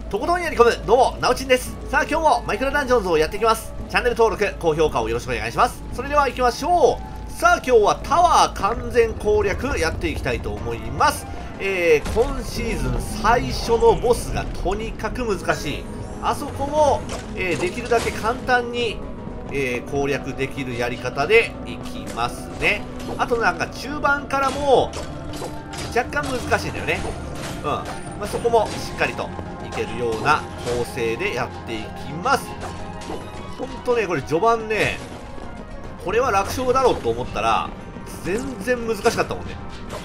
とことんやり込む、どうも、なおちんです。さあ、今日もマイクラダンジョンズをやっていきます。チャンネル登録、高評価をよろしくお願いします。それでは行きましょう。さあ、今日はタワー完全攻略やっていきたいと思います。今シーズン最初のボスがとにかく難しい。あそこを、できるだけ簡単に、攻略できるやり方でいきますね。あとなんか中盤からも若干難しいんだよね。まあ、そこもしっかりといけるような構成でやっていきます。ほんとね、これ序盤ね、これは楽勝だろうと思ったら全然難しかったもんね。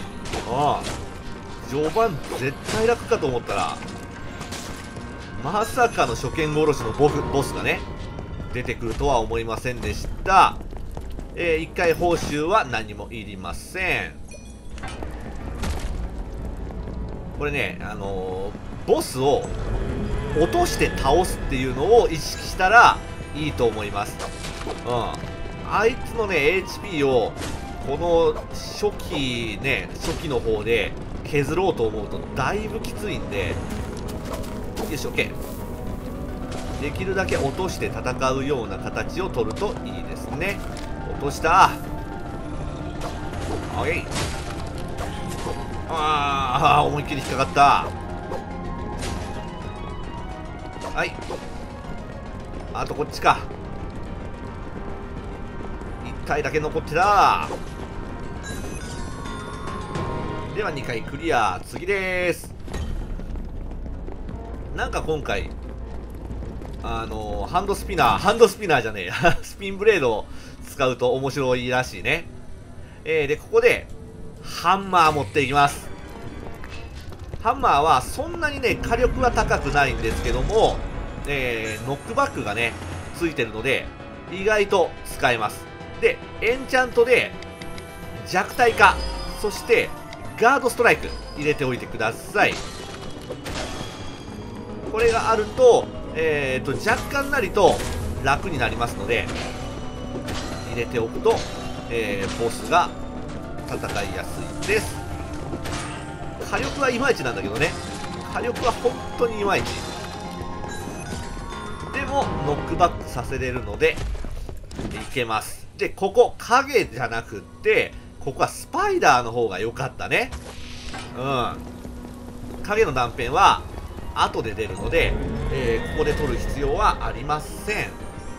序盤絶対楽かと思ったら、まさかの初見殺しのボスがね出てくるとは思いませんでした。1回報酬は何もいりません。これね、ボスを落として倒すっていうのを意識したらいいと思います。あいつのね HP をこの初期の方で削ろうと思うとだいぶきついんで、よし OK。できるだけ落として戦うような形を取るといいですね。落とした。 OK。 思いっきり引っかかった。はい、あとこっちか。1体だけ残ってた。では2回クリア。次です。なんか今回ハンドスピナーじゃねえやスピンブレードを使うと面白いらしいね。でここでハンマー持っていきます。ハンマーはそんなにね火力は高くないんですけども、ノックバックがねついてるので意外と使えます。でエンチャントで弱体化、そしてガードストライク入れておいてください。これがあると若干なりと楽になりますので入れておくと、ボスが戦いやすいです。火力はいまいちなんだけどね。火力は本当にいまいち。でもノックバックさせれるのでいけます。でここ影じゃなくってここはスパイダーの方が良かったね。影の断片は後で出るので、ここで取る必要はありません。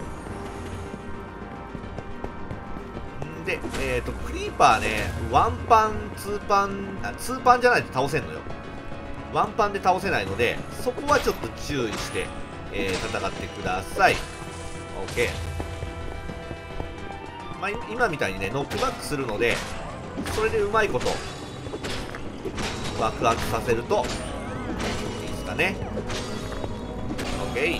で、クリーパーね、ワンパン、ツーパンじゃないと倒せんのよ。ワンパンで倒せないので、そこはちょっと注意して、戦ってください。OK。まあ、今みたいにね、ノックバックするので、それでうまいこと爆発させるといいですかね。OK。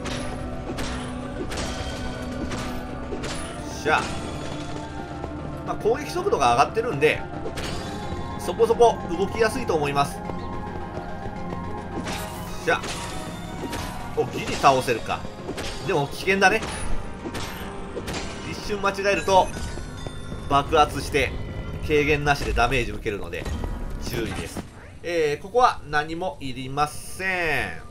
しゃあ。まあ、攻撃速度が上がってるんでそこそこ動きやすいと思います。じゃあギリ倒せるか。でも危険だね。一瞬間違えると爆発して軽減なしでダメージ受けるので注意です。ここは何もいりません。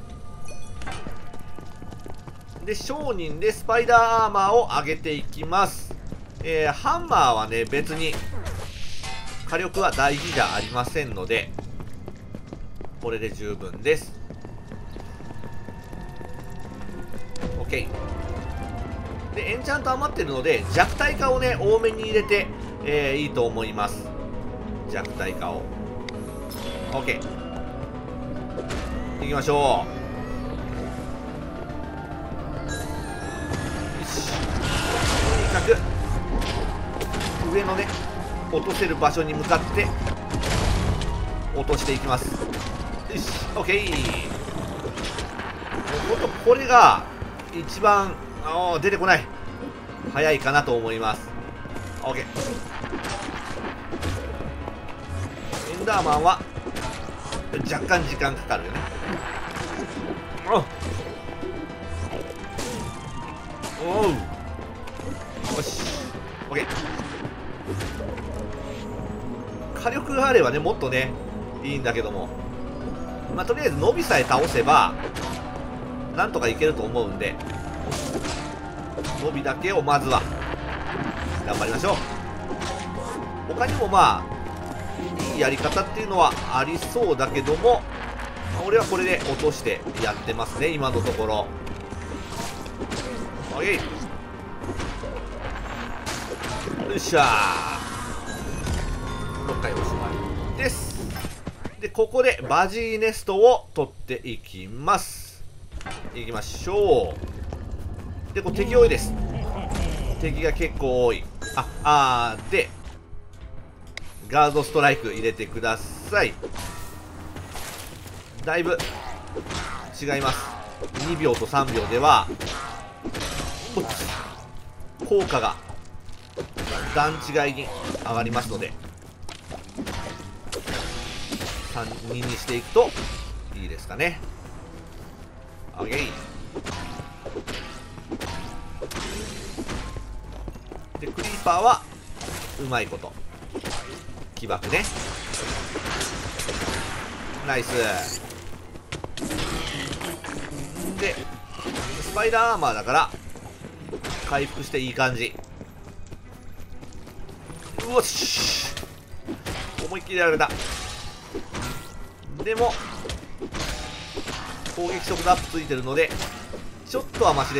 で商人でスパイダーアーマーを上げていきます。ハンマーはね別に火力は大事じゃありませんのでこれで十分です。 OK。 でエンチャント余ってるので弱体化をね多めに入れて、いいと思います。弱体化を OK。 いきましょう。とにかく上のね落とせる場所に向かって落としていきます。よし OK。 ほんとこれが一番出てこない早いかなと思います。 OK。 エンダーマンは若干時間かかるよね。おうよし OK。 火力があればねもっとねいいんだけどもまあ、とりあえず伸びさえ倒せばなんとかいけると思うんで、伸びだけをまずは頑張りましょう。他にもまあいいやり方っていうのはありそうだけども、俺はこれで落としてやってますね、今のところ。オッケー、よっしゃー、6回おしまいです。でここでバジーネストを取っていきます。いきましょう。でこれ敵多いです。敵が結構多い。でガードストライク入れてください。だいぶ違います。2秒と3秒では効果が段違いに上がりますので、3、2にしていくといいですかね。オッケー。でクリーパーはうまいこと起爆ね。ナイスでスパイダーアーマーだから回復していい感じ。うおっし、思いっきりやられた。でも攻撃速度アップついてるのでちょっとはマシです。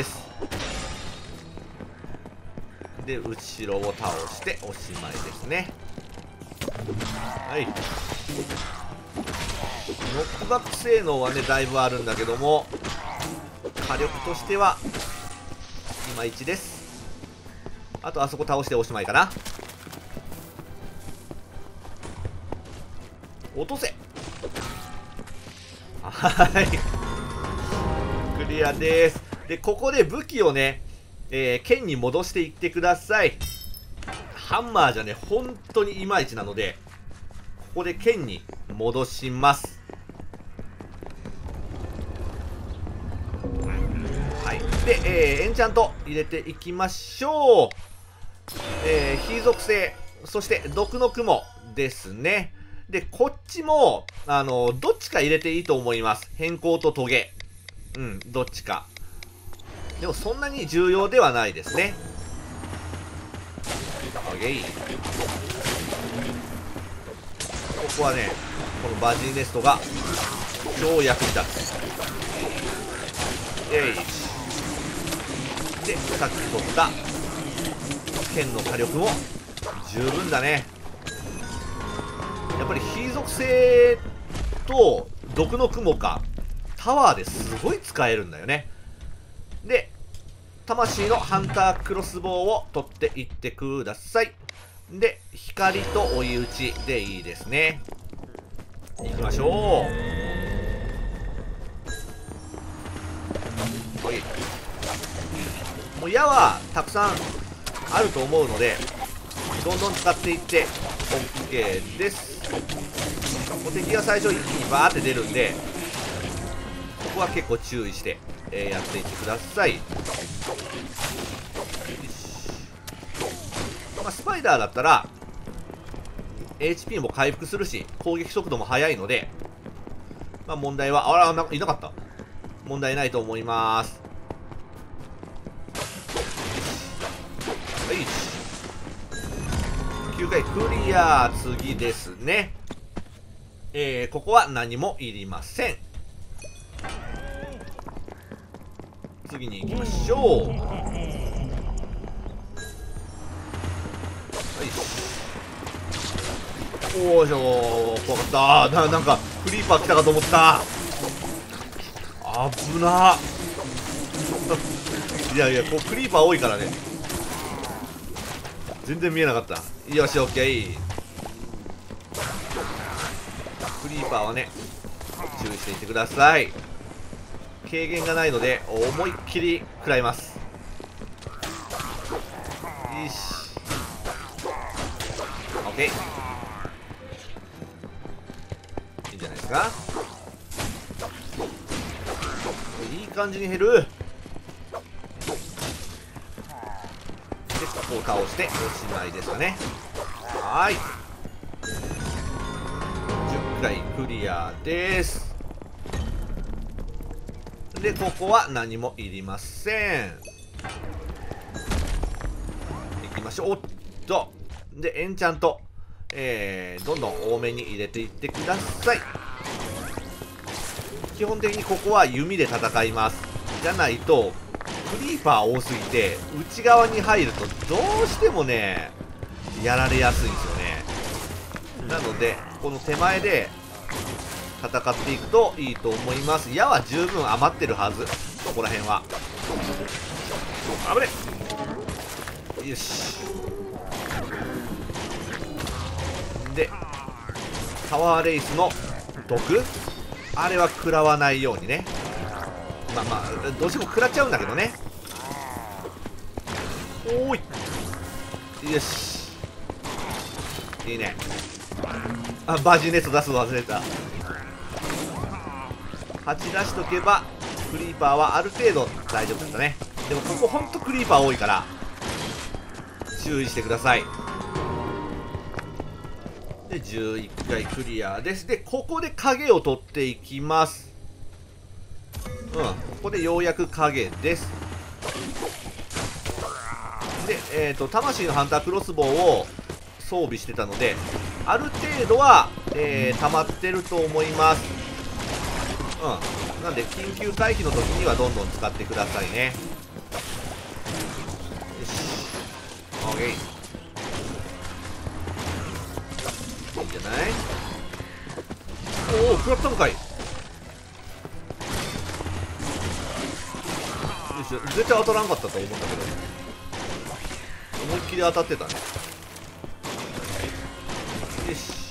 で後ろを倒しておしまいですね。はい、ノックバック性能はねだいぶあるんだけども火力としてはいまいちです。あとあそこ倒しておしまいかな。落とせ。はいクリアです。でここで武器をね、剣に戻していってください。ハンマーじゃね本当にいまいちなのでここで剣に戻します。はい、で、エンチャント入れていきましょう。火属性、そして毒の雲ですね。でこっちもどっちか入れていいと思います。変更とトゲ、どっちかでもそんなに重要ではないですね。オッケー。ここはねこのバジーネストが超役に立つ。でさっき取った剣の火力も十分だね。やっぱり火属性と毒の雲かタワーですごい使えるんだよね。で魂のハンタークロスボウを取っていってください。で光と追い打ちでいいですね。いきましょう。はい、もう矢はたくさんあると思うのでどんどん使っていって OK です。もう敵が最初一気にバーって出るんでここは結構注意して、やっていってください。スパイダーだったら HP も回復するし攻撃速度も速いので、問題はいなかった。問題ないと思います。はい、9回クリア。次ですね。ここは何もいりません。次に行きましょう。おーしょー、怖かった。なんかクリーパー来たかと思った。危ないやいやこうクリーパー多いからね全然見えなかった。よし OK。 クリーパーはね注意していってください。軽減がないので思いっきり食らいます。よし OK、 いいんじゃないですか。いい感じに減る。でここを倒しておしまいですかね。はい、10回クリアです。 でここは何もいりません。いきましょう。おっと、でエンチャント、どんどん多めに入れていってください。基本的にここは弓で戦います。じゃないとクリーパー多すぎて内側に入るとどうしてもねやられやすいんですよね。なのでこの手前で戦っていくといいと思います。矢は十分余ってるはず。そこら辺は危ねえ。よし。でタワーレイスの毒、あれは食らわないようにね。まあまあどうしても食らっちゃうんだけどね。おーい、よし、いいね。あ、バジネス出すの忘れた。8出しとけばクリーパーはある程度大丈夫だったね。でもここほんとクリーパー多いから注意してください。で11回クリアです。でここで影を取っていきます。ここでようやく影です。で魂のハンタークロスボウを装備してたのである程度は、溜まってると思います。なんで緊急回避の時にはどんどん使ってくださいね。よし OK、 いいんじゃない。おお、食らったのかい。よし、絶対当たらんかったと思うんだけど思いっきり当たってたね。よし、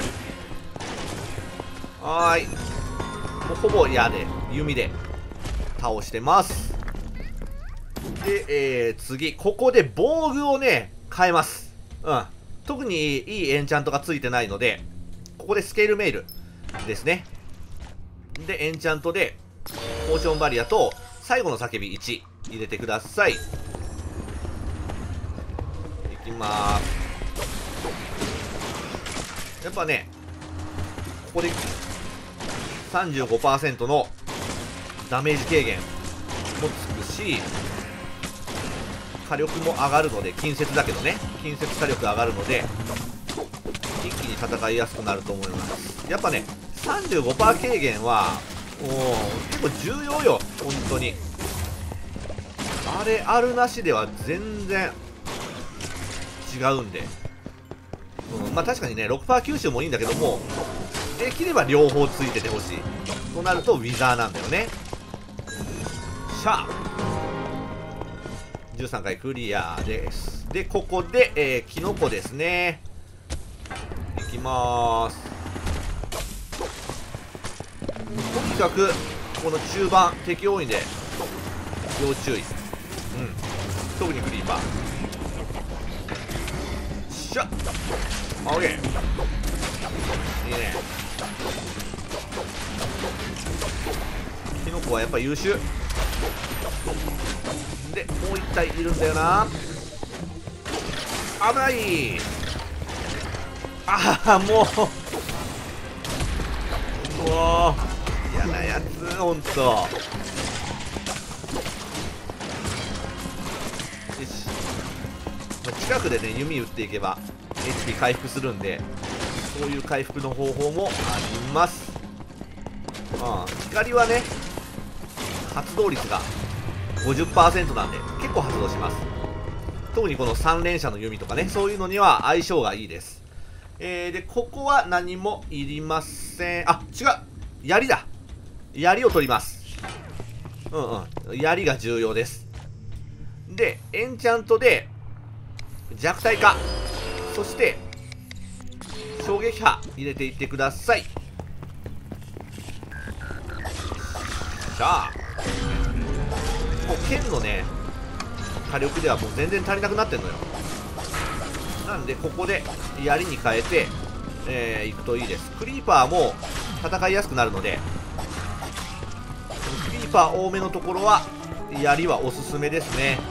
はーい、もうほぼ矢で弓で倒してます。で、次ここで防具をね変えます。特にいいエンチャントがついてないのでここでスケールメイルですね。でエンチャントでポーションバリアと最後の叫び1入れてください。いきまーす。やっぱねここで 35% のダメージ軽減もつくし火力も上がるので、近接だけどね、近接火力上がるので一気に戦いやすくなると思います。やっぱね 35% 軽減は結構重要よ本当に。あれあるなしでは全然違うんで、まあ確かにね 6% 吸収もいいんだけどもできれば両方ついててほしいとなるとウィザーなんだよね。しゃあ13回クリアです。でここで、キノコですね。いきまーす。とにかくこの中盤敵多いんで要注意。特にクリーパー。しゃっ、オッケー、いいね。キノコはやっぱ優秀で、もう一体いるんだよな。危ない。ああ、もう嫌なやつほんと。よし、近くでね弓打っていけば HP 回復するんでそういう回復の方法もあります。光はね発動率が 50% なんで結構発動します。特にこの3連射の弓とかねそういうのには相性がいいです。でここは何もいりません。あ、違う、槍だ。槍を取ります。槍が重要です。でエンチャントで弱体化、そして衝撃波入れていってください。さあもう剣のね火力ではもう全然足りなくなってんのよ。なんでここで槍に変えていくといいです。クリーパーも戦いやすくなるのでクリーパー多めのところは槍はおすすめですね。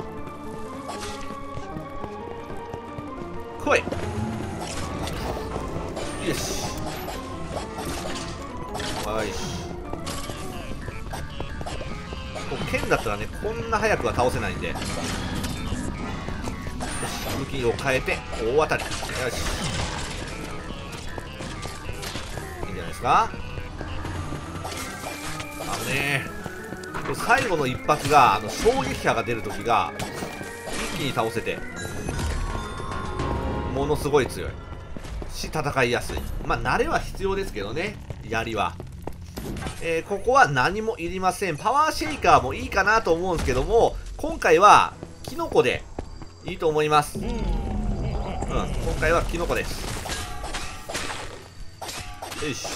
来い。よし、よし、 剣だったらね、こんな早くは倒せないんで。よし、武器を変えて、大当たり。よし。いいんじゃないですか。ねえ。最後の一発が、衝撃波が出るときが、一気に倒せて、ものすごい強い。し、戦いやすい。まあ、慣れは必要ですけどね、槍は。ここは何もいりません。パワーシェイカーもいいかなと思うんですけども、今回は、キノコでいいと思います。うん、今回はキノコです。よし。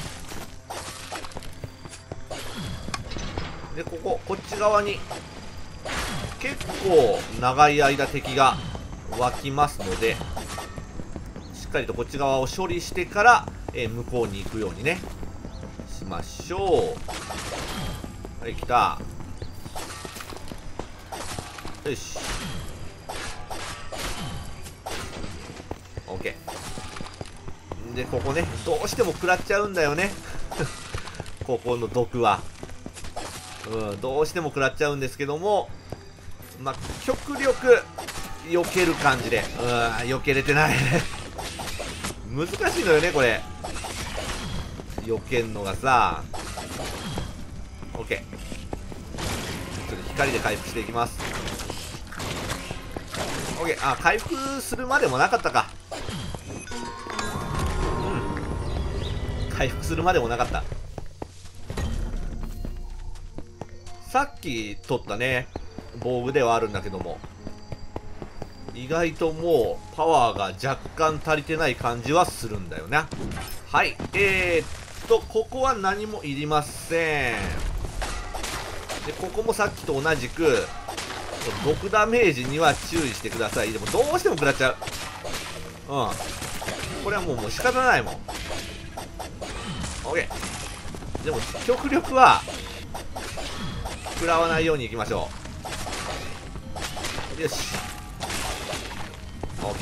で、こっち側に、結構長い間敵が湧きますので、しっかりとこっち側を処理してから、向こうに行くようにね、しましょう。はい、来た。よし。OK。で、ここね、どうしても食らっちゃうんだよね。ここの毒は。どうしても食らっちゃうんですけども、まあ、極力、避ける感じで。避けれてない。難しいのよね、これ。避けんのがさ。OK。ちょっと光で回復していきます。OK。あ、回復するまでもなかったか。回復するまでもなかった。さっき取ったね、防具ではあるんだけども、意外ともうパワーが若干足りてない感じはするんだよな。はい。ここは何もいりません。で、ここもさっきと同じく、毒ダメージには注意してください。でもどうしても食らっちゃう。これはもう仕方ないもん。OK。でも、極力は、食らわないようにいきましょう。よし。OK。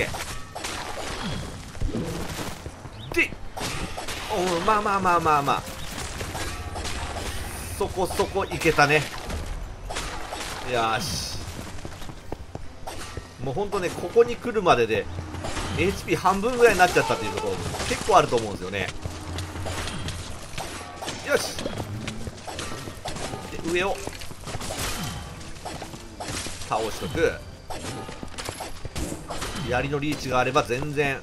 で、まあ。そこそこいけたね。よし。もうほんとね、ここに来るまでで、HP 半分ぐらいになっちゃったっていうところ、結構あると思うんですよね。よし。で、上を、倒しとく。槍のリーチがあれば全然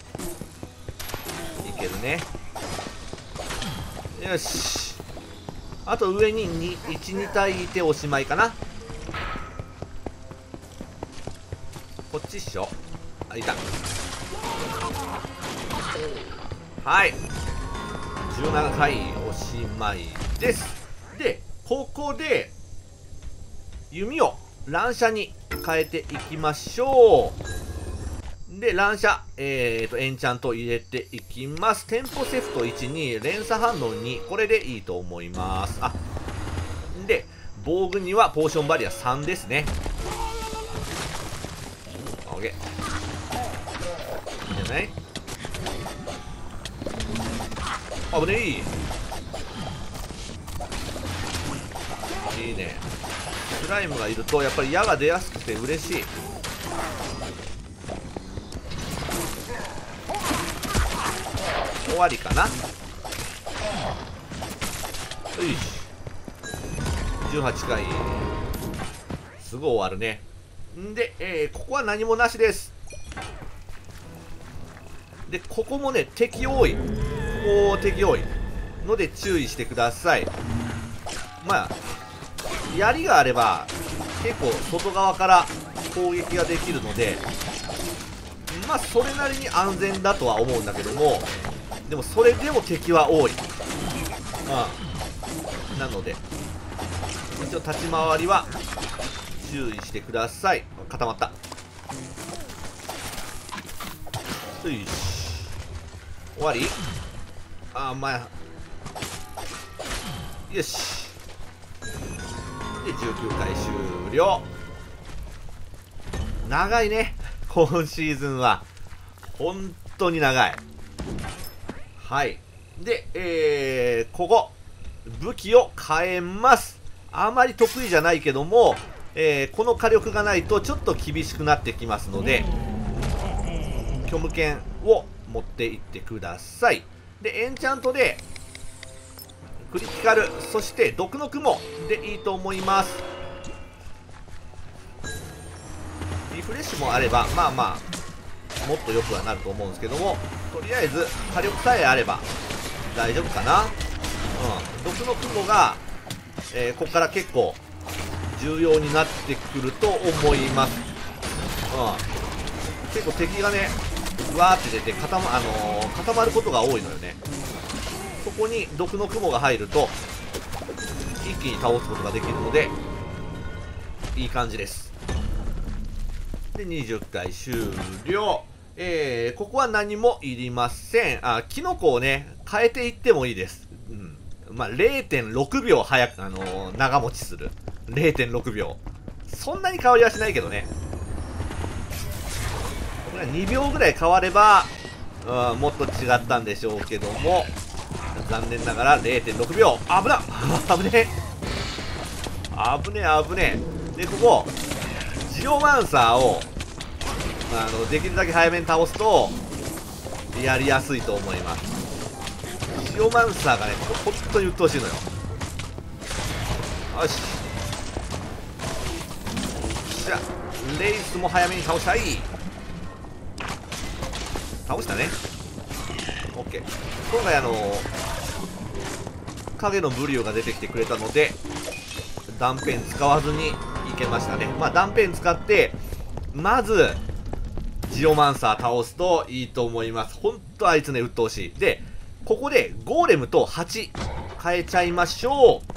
いけるね。よし。あと上に1、2体いておしまいかな。こっちっしょ。あ、いた。はい。17回おしまいです。で、ここで弓を乱射に変えていきましょう。で、乱射、エンチャント入れていきます。テンポセフト1に連鎖反応2、これでいいと思います。あ、で、防具にはポーションバリア3ですね。OK。いいんじゃない？危ねえ。いいね。スライムがいるとやっぱり矢が出やすくて嬉しい。終わりかな。よし。18回。すぐ終わるね。んで、ここは何もなしです。で、ここもね、敵多い。ここ敵多いので注意してください。まあ、槍があれば、結構外側から攻撃ができるので、まあ、それなりに安全だとは思うんだけども、でもそれでも敵は多い。なので、一応立ち回りは注意してください。固まった。よし。終わり？まあ。よし。で、19回終了。長いね。今シーズンは。本当に長い。はい。で、ここ。武器を変えます。 あまり得意じゃないけども、この火力がないとちょっと厳しくなってきますので、虚無剣を持っていってください。でエンチャントでクリティカル、そして毒の雲でいいと思います。リフレッシュもあればまあまあもっと良くはなると思うんですけども、とりあえず火力さえあれば大丈夫かな。毒の雲が、ここから結構重要になってくると思います。結構敵がねわーって出て固まることが多いのよね。そこに毒の雲が入ると一気に倒すことができるのでいい感じです。で20回終了。ここは何もいりません。キノコをね変えていってもいいです。まあ、0.6 秒早く、長持ちする。0.6 秒。そんなに変わりはしないけどね。これは2秒ぐらい変われば、もっと違ったんでしょうけども、残念ながら 0.6 秒。危な危ねえ。危ねえ、危ねえ。で、ここ、ジオマンサーを、できるだけ早めに倒すと、やりやすいと思います。ジオマンサーがね、ここ本当に鬱陶しいのよ。よし。じゃあ、レイスも早めに倒したい。倒したね。オッケー。今回影のブリオが出てきてくれたので、断片使わずにいけましたね。まあ断片使って、まず、ジオマンサー倒すといいと思います。ほんとあいつね、鬱陶しい。で、ここでゴーレムと8変えちゃいましょう。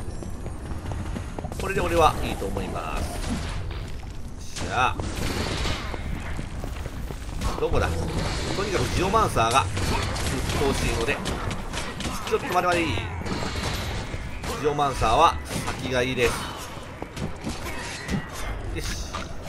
これで俺はいいと思います。じゃあどこだ。とにかくジオマンサーが鬱陶しいので、ちょっと待て待て。ジオマンサーは先がいいです。よし、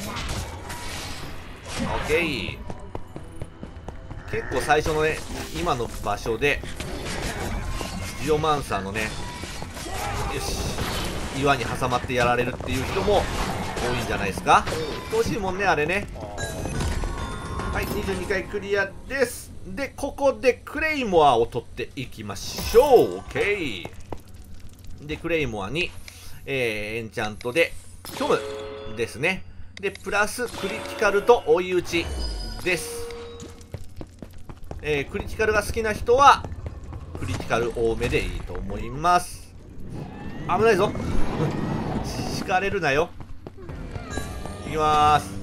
オッケー。結構最初のね今の場所でジオマンサーのね、よし、岩に挟まってやられるっていう人も多いんじゃないですか。惜しいもんねあれね。はい、22回クリアです。でここでクレイモアを取っていきましょう。 OK でクレイモアに、エンチャントで虚無ですね。でプラスクリティカルと追い打ちです。クリティカルが好きな人はクリティカル多めでいいと思います。危ないぞ敷かれるなよ。いきまーす。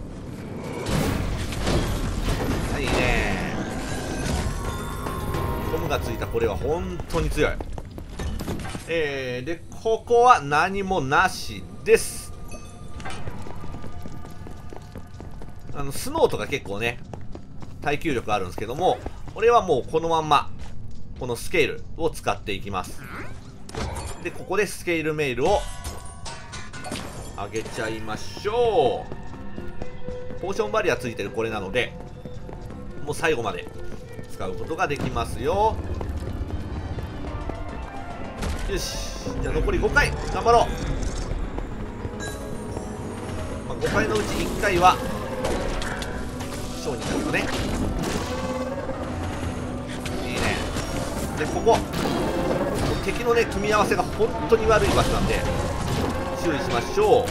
いいね。ゴムがついたこれは本当に強い。でここは何もなしです。スノーとか結構ね耐久力あるんですけども、俺はもうこのまんまこのスケールを使っていきます。でここでスケールメールを上げちゃいましょう。ポーションバリアついてるこれなのでもう最後まで使うことができますよ。よし、じゃあ残り5回頑張ろう。5回のうち1回は小になるとね、いいね。でここ敵のね組み合わせが本当に悪い場所なんで注意しましょう。よし、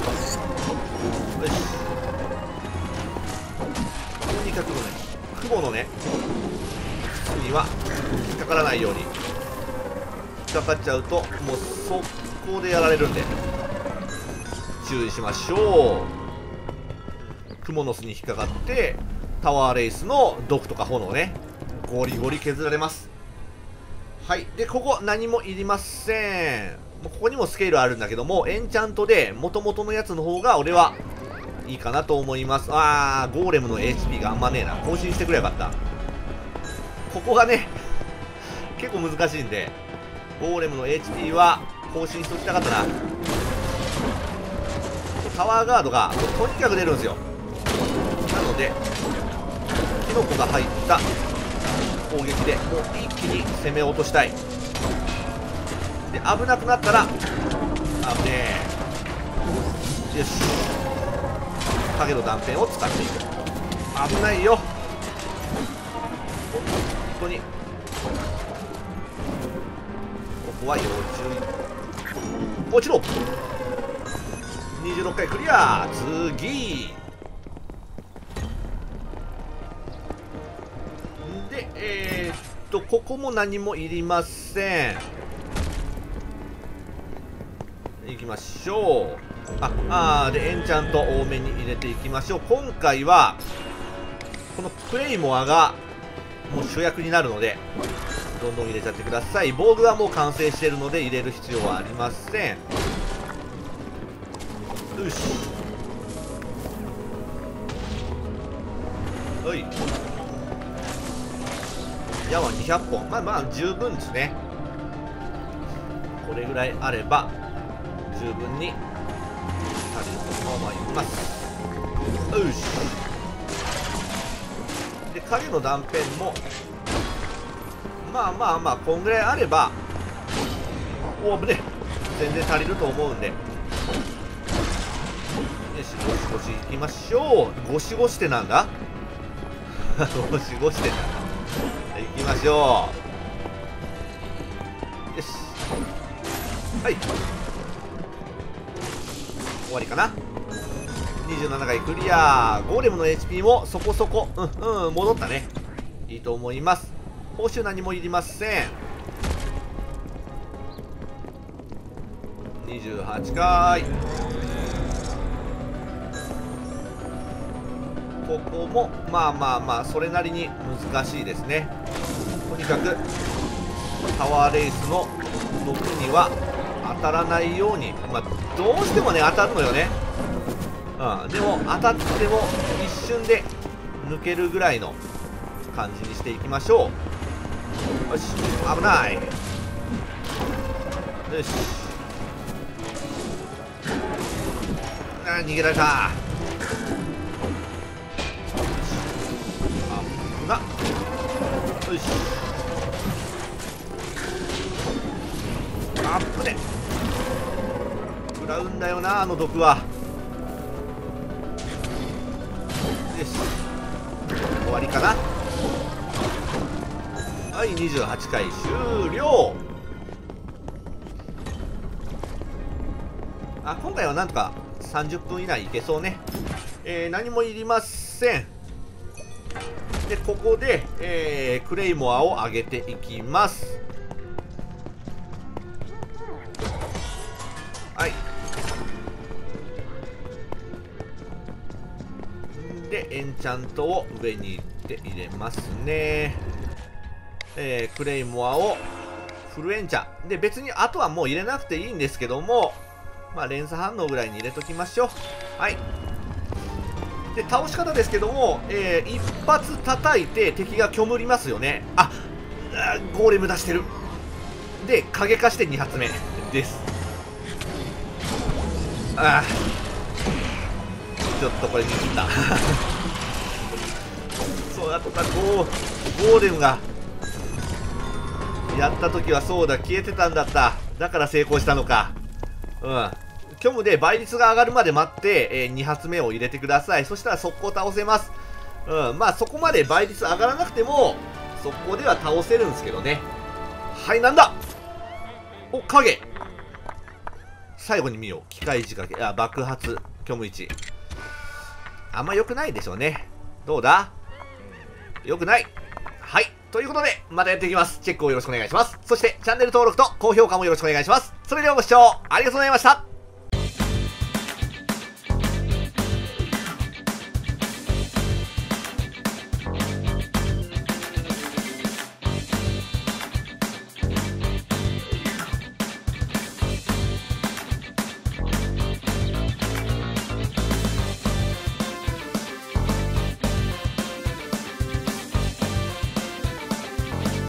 とにかくね雲のね筒には引っかからないように。引っかかっちゃうともう速攻でやられるんで注意しましょう。クモの巣に引っかかってタワーレイスの毒とか炎ねゴリゴリ削られます。はい。でここ何もいりません。ここにもスケールあるんだけどもエンチャントで元々のやつの方が俺はいいかなと思います。ゴーレムの HP があんまねえな。更新してくればよかった。ここがね結構難しいんでゴーレムの HP は更新しておきたかったな。タワーガードがとにかく出るんですよ。なのでキノコが入った攻撃でもう一気に攻め落としたい。で危なくなったら危ねえ。よし、影の断片を使っていく。危ないよ、本当に。ここは要注意。落ちろ。26回クリア。次で、ここも何もいりません。いきましょう。でエンチャント多めに入れていきましょう。今回はこのクレイモアがもう主役になるのでどんどん入れちゃってください。防具はもう完成しているので入れる必要はありません。よし、はい。矢は200本。まあまあ十分ですね。これぐらいあれば十分に足りると思います。よし。で影の断片もまあまあまあこんぐらいあれば、お危ね、全然足りると思うんで、よし、ゴシゴシいきましょう。ゴシゴシってなんだゴシゴシってなんだ。行きましょう。よし、はい、終わりかな。27回クリア。ゴーレムの HP もそこそこ戻ったね。いいと思います。報酬何もいりません。28回。ここもまあまあまあそれなりに難しいですね。とにかくタワーレイスの毒には当たらないように、まあ、どうしてもね当たるのよね。でも当たっても一瞬で抜けるぐらいの感じにしていきましょう。よし、危ない。よし、逃げられた。危な。よし、あっぶね。食らうんだよな、あの毒は。よし、終わりかな。はい、28回終了。今回はなんとか30分以内いけそうね。何もいりません。でここで、クレイモアを上げていきます。はい。でエンチャントを上に行って入れますね。クレイモアをフルエンチャンで、別にあとはもう入れなくていいんですけども、まあ連鎖反応ぐらいに入れときましょう。はい。で倒し方ですけども、一発叩いて敵が虚無りますよね。ゴーレム出してる。で影化して2発目です。ちょっとこれミスったそうだった。ゴーレムがやった時はそうだ、消えてたんだった。だから成功したのか。虚無で倍率が上がるまで待って、2発目を入れてください。そしたら速攻倒せます。まあそこまで倍率上がらなくても速攻では倒せるんですけどね。はい、なんだ。お、影。最後に見よう。機械仕掛け。爆発。虚無1。あんま良くないでしょうね。どうだ？良くない。はい。ということで、またやっていきます。チェックをよろしくお願いします。そして、チャンネル登録と高評価もよろしくお願いします。それではご視聴ありがとうございました。